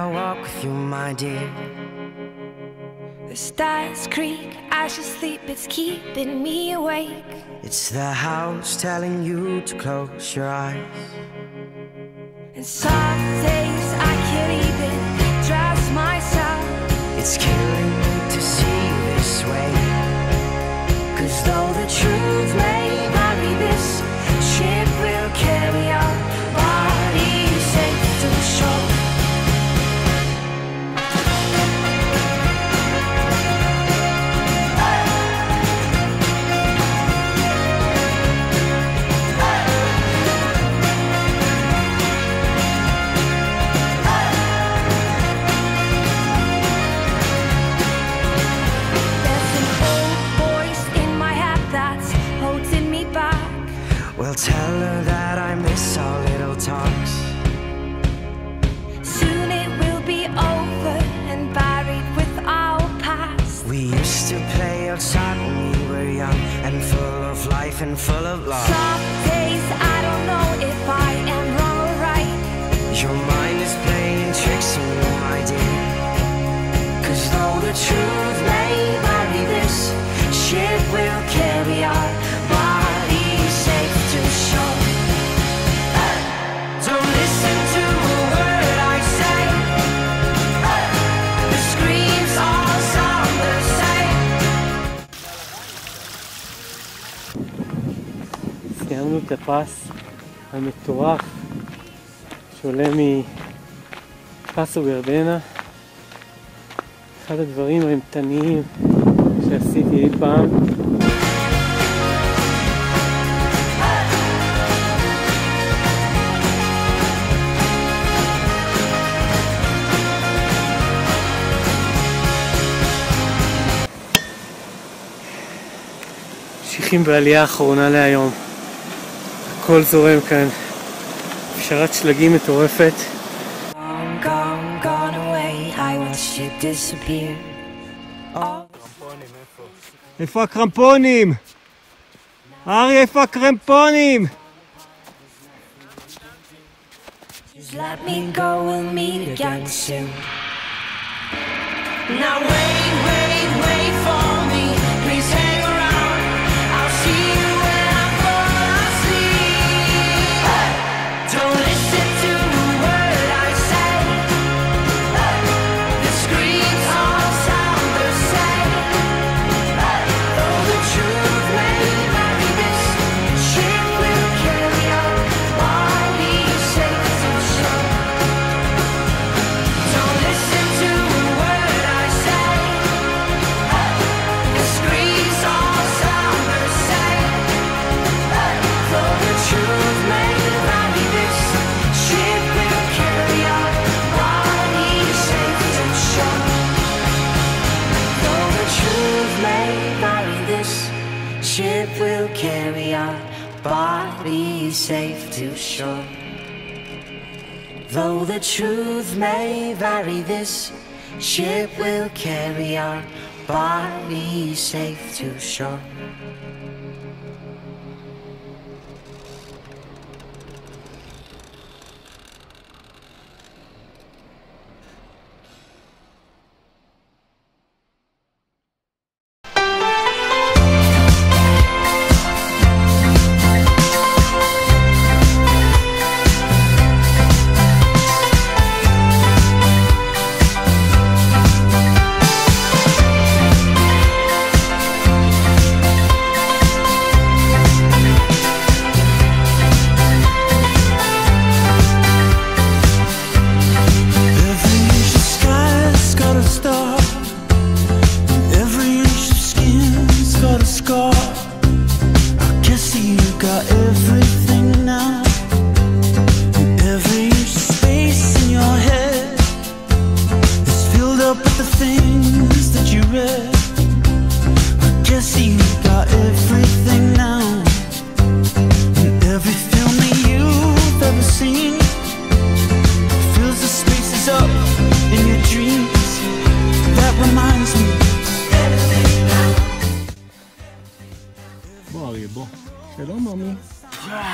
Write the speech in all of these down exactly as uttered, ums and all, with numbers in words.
I'll walk with you, my dear. The stars creak as you sleep, it's keeping me awake. It's the house telling you to close your eyes. And some days I can't even trust myself. It's killing me to see you this way. Cause though the truth may vary, this ship will carry our bodies safe to shore. Well, tell her that I miss our little talks. Soon it will be over and buried with our past. We used to play outside when we were young and full of life and full of love. Some days I don't know if I am wrong or right. Your mind is playing tricks on you, my dear. Cause though the truth may vary, this ship will carry our bodies safe to shore. Don't listen to a word I say. The screams all sound the same. סיימנו את הפס המטורף שעולה מפסו בירדנה. אחד הדברים האימתניים שעשיתי אי פעם. ממשיכים בעלייה האחרונה להיום. הכל זורם כאן. פשרת שלגים מטורפת. Gone, gone, gone away, I watched you disappear. איפה הקרמפונים? ארי, איפה הקרמפונים? Just let me go, we'll meet again soon. Now wait, wait, wait for me. Please hang around. I'll see you when I fall asleep. Hey! Don't listen to a word I say. Hey! The screams all sound the same. Hey! Though the truth may vary, this ship will carry our bodies safe to shore. Don't listen to a word I say. Hey! The screams all sound the same. Hey! Though the truth may vary, this ship will carry our bodies safe to shore. Though the truth may vary, this ship will carry our bodies safe to shore. Though the truth may vary, this ship will carry our bodies safe to shore.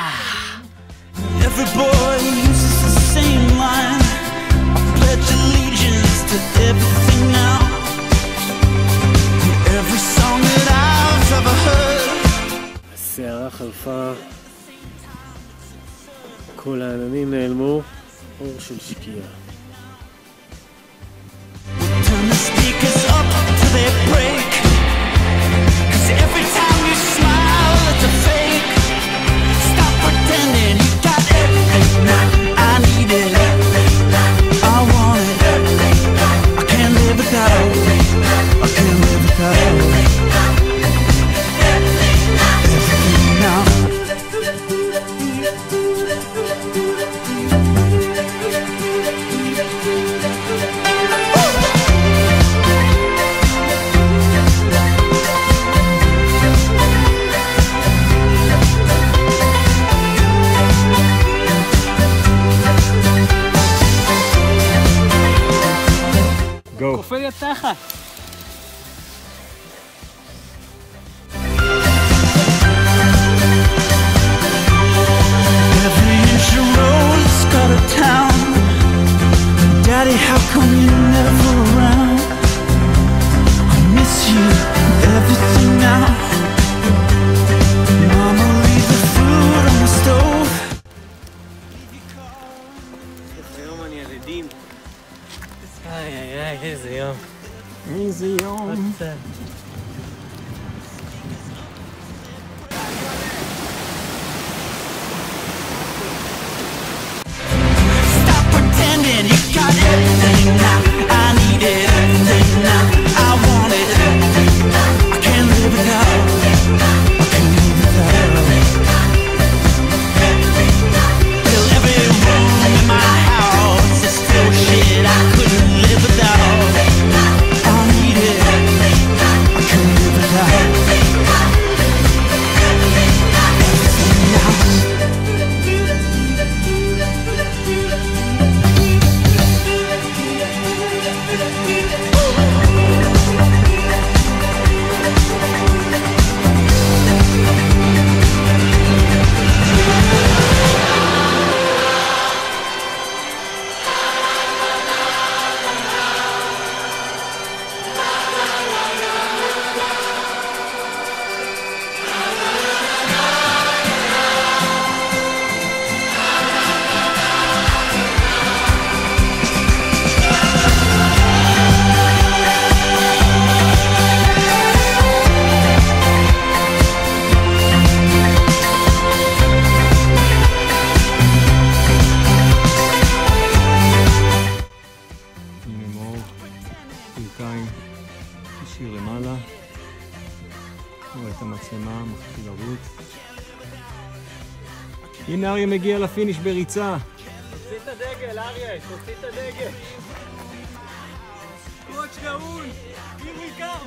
Every boy uses the same line. I pledge allegiance עפר, כל העננים נעלמו, אור של שקיעה. Turn the speakers up till they break. 'Cause every time you smile, it's a fake. Stop pretending you got everything. I need it. I want it. I can't live without. I can't live without. Everything now. כופל לי התחת. Every inch of road's got a town. Daddy, how come you're never around? I miss you, everything now. Mama, leave the food on the stove. היום אני ילדים. איי איי איי, איזה יום. איזה יום. Stop pretending you got everything now. I need it, everything now. I want it. I can't live without. I can't live without. Till every room in my house is still shit I couldn't live without. I need it. I can't live without. Everything now. שיר למעלה, רואה את המצלמה, מתחיל לרוץ. הנה אריה מגיע לפיניש בריצה. תוציא את הדגל, אריה, תוציא את הדגל. קרוץ גאון, here we come.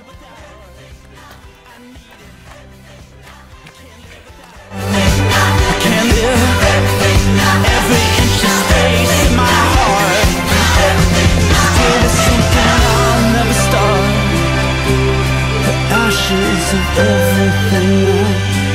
I can't live. Every inch of space in my heart. Still there's something I'll never start. The ashes of everything now.